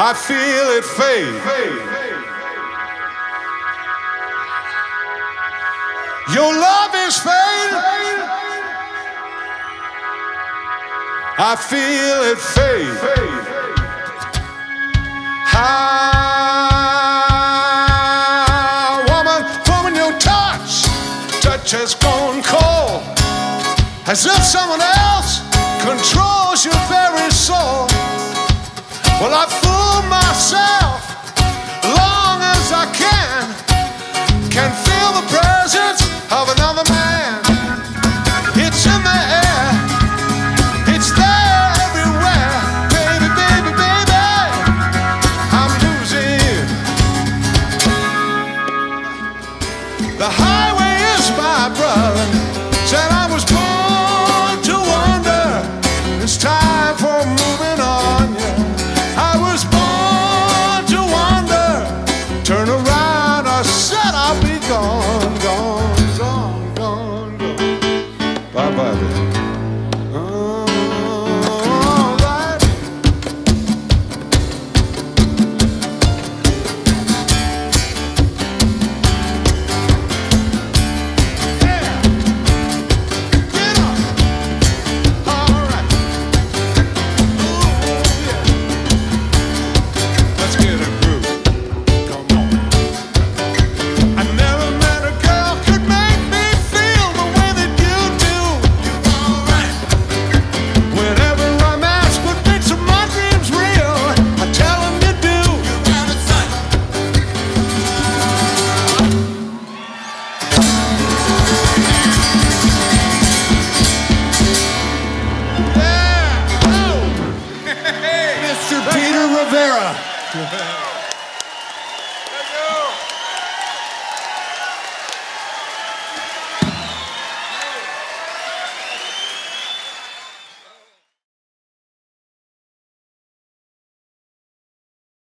I feel it fade. Your love is fade. I feel it fade. Woman, your touch has gone cold, as if someone else controls your very soul. Well, I fool myself long as I can feel the presence of another man. It's in the air, it's there everywhere. Baby, baby, baby, I'm losing you. The highway is my brother, said I was born to wander. It's time for moving on, yeah. I was born to wander. Turn around, I said I'll be gone, gone, gone, gone, gone. Bye-bye, baby. All right. Yeah. Get up. All right. Ooh, yeah. Let's get a groove. Come on. I never met a girl could make me feel the way that you do. You alright? Whenever I'm asked what makes my dreams real, I tell them you do. You're out of sight. Yeah. Oh. Mr. Peter Rivera.